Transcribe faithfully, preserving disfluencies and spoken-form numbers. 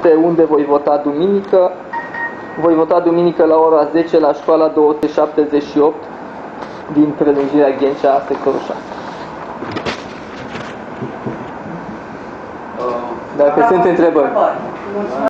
este unde voi vota duminică. Voi vota duminică la ora zece la școala două sute șaptezeci și opt din prelungirea Ghencea, sectorul șase. Dacă sunt întrebări.